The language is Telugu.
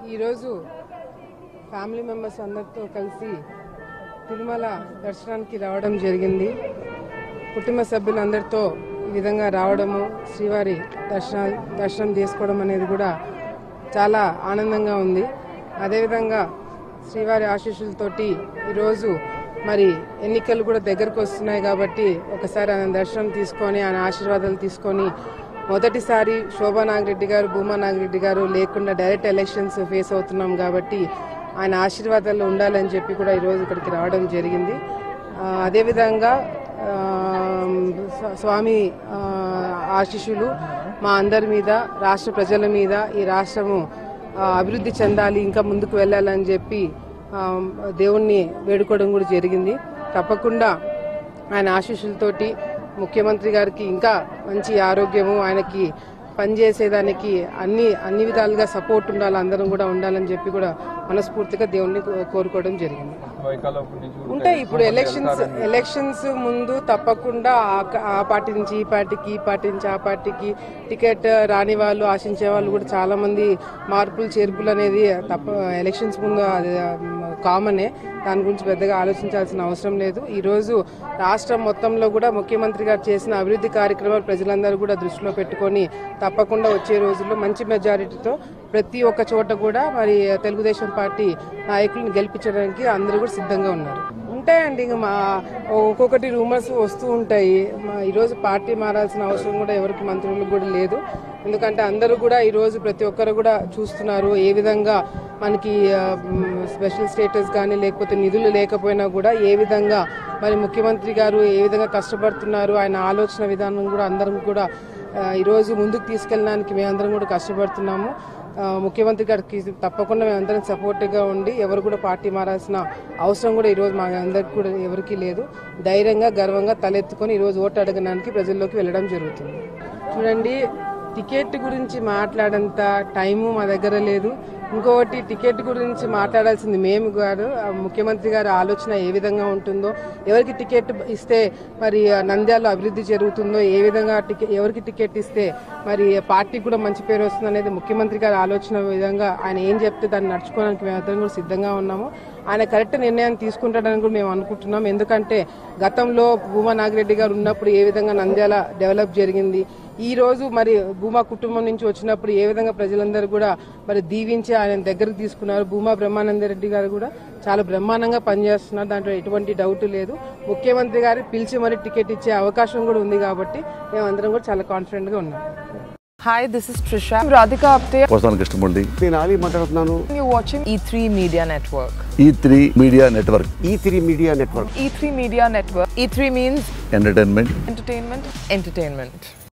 ఈరోజు ఫ్యామిలీ మెంబర్స్ అందరితో కలిసి తిరుమల దర్శనానికి రావడం జరిగింది. కుటుంబ సభ్యులందరితో ఈ విధంగా రావడము, శ్రీవారి దర్శనం చేసుకోవడం అనేది కూడా చాలా ఆనందంగా ఉంది. అదేవిధంగా శ్రీవారి ఆశీస్సులతోటి ఈరోజు మరి ఎన్నికలు కూడా దగ్గరకు వస్తున్నాయి కాబట్టి ఒకసారి ఆయన దర్శనం తీసుకొని ఆయన ఆశీర్వాదాలు తీసుకొని మొదటిసారి శోభా నాగిరెడ్డి గారు, భూమా నాగిరెడ్డి గారు లేకుండా డైరెక్ట్ ఎలక్షన్స్ ఫేస్ అవుతున్నాం కాబట్టి ఆయన ఆశీర్వాదాలు ఉండాలని చెప్పి కూడా ఈరోజు ఇక్కడికి రావడం జరిగింది. అదేవిధంగా స్వామి ఆశీస్సులు మా అందరి మీద, రాష్ట్ర ప్రజల మీద, ఈ రాష్ట్రము అభివృద్ధి చెందాలి, ఇంకా ముందుకు వెళ్ళాలని చెప్పి దేవుణ్ణి వేడుకోవడం కూడా జరిగింది. తప్పకుండా ఆయన ఆశీస్సులతోటి ముఖ్యమంత్రి గారికి ఇంకా మంచి ఆరోగ్యము, ఆయనకి పనిచేసేదానికి అన్ని విధాలుగా సపోర్ట్ ఉండాలి, అందరం కూడా ఉండాలని చెప్పి కూడా మనస్ఫూర్తిగా దేవుణ్ణి కోరుకోవడం జరిగింది. అంటే ఇప్పుడు ఎలక్షన్స్ ముందు తప్పకుండా ఆ పార్టీ నుంచి ఈ పార్టీకి, ఈ పార్టీ నుంచి ఆ పార్టీకి టికెట్ రాని వాళ్ళు, ఆశించే వాళ్ళు కూడా చాలా మంది మార్పులు చేర్పులు అనేది ఎలక్షన్స్ ముందు కామనే. దాని గురించి పెద్దగా ఆలోచించాల్సిన అవసరం లేదు. ఈరోజు రాష్ట్రం మొత్తంలో కూడా ముఖ్యమంత్రి గారు చేసిన అభివృద్ధి కార్యక్రమాలు ప్రజలందరూ కూడా దృష్టిలో పెట్టుకొని తప్పకుండా వచ్చే రోజుల్లో మంచి మెజారిటీతో ప్రతి ఒక్క చోట కూడా మరి తెలుగుదేశం పార్టీ నాయకులను గెలిపించడానికి అందరూ కూడా సిద్ధంగా ఉన్నారు. ఉంటాయండి, ఇంకా ఒక్కొక్కటి రూమర్స్ వస్తూ ఉంటాయి. ఈరోజు పార్టీ మారాల్సిన అవసరం కూడా ఎవరికి మంత్రులకు కూడా లేదు. ఎందుకంటే అందరూ కూడా ఈరోజు ప్రతి ఒక్కరు కూడా చూస్తున్నారు ఏ విధంగా మనకి స్పెషల్ స్టేటస్ కానీ లేకపోతే నిధులు లేకపోయినా కూడా ఏ విధంగా మరి ముఖ్యమంత్రి గారు ఏ విధంగా కష్టపడుతున్నారు, ఆయన ఆలోచన విధానం కూడా అందరం కూడా ఈరోజు ముందుకు తీసుకెళ్ళడానికి మేమందరం కూడా కష్టపడుతున్నాము. ముఖ్యమంత్రి గారికి తప్పకుండా మేమందరం సపోర్ట్గా ఉండి ఎవరు కూడా పార్టీ మారాల్సిన అవసరం కూడా ఈరోజు మా అందరికి కూడా ఎవరికీ లేదు. ధైర్యంగా, గర్వంగా తలెత్తుకొని ఈరోజు ఓటు అడగడానికి ప్రజల్లోకి వెళ్ళడం జరుగుతుంది. చూడండి, టికెట్ గురించి మాట్లాడంత టైము మా దగ్గర లేదు. ఇంకొకటి, టికెట్ గురించి మాట్లాడాల్సింది మేము కాదు, ముఖ్యమంత్రి గారి ఆలోచన ఏ విధంగా ఉంటుందో, ఎవరికి టికెట్ ఇస్తే మరి నంద్యాలలో అభివృద్ధి జరుగుతుందో, ఏ విధంగా ఎవరికి టికెట్ ఇస్తే మరి పార్టీకి కూడా మంచి పేరు వస్తుంది అనేది ముఖ్యమంత్రి గారి ఆలోచన విధంగా ఆయన ఏం చెప్తే దాన్ని నడుచుకోవడానికి మేమందరం కూడా సిద్ధంగా ఉన్నాము. ఆయన కరెక్ట్ నిర్ణయాన్ని తీసుకుంటాడని కూడా మేము అనుకుంటున్నాం. ఎందుకంటే గతంలో భూమా నాగిరెడ్డి గారు ఉన్నప్పుడు ఏ విధంగా నంద్యాల డెవలప్ జరిగింది, ఈ రోజు మరి భూమా కుటుంబం నుంచి వచ్చినప్పుడు ఏ విధంగా ప్రజలందరూ కూడా మరి దీవించి ఆయన దగ్గరకు తీసుకున్నారు. భూమా బ్రహ్మానందరెడ్డి గారు కూడా చాలా బ్రహ్మాండంగా పనిచేస్తున్నారు, దాంట్లో ఎటువంటి డౌట్ లేదు. ముఖ్యమంత్రి గారు పిలిచి మరి టికెట్ ఇచ్చే అవకాశం కూడా ఉంది కాబట్టి మేమందరం కూడా చాలా కాన్ఫిడెంట్ గా ఉన్నాం. Hi, this is Trisha. I'm Radhika Apte. నేను ఆలీ మాట్లాడుతున్నాను. You're watching E3 Media Network. E3 Media Network. E3 Media Network. E3 Media Network. E3 means Entertainment. entertainment.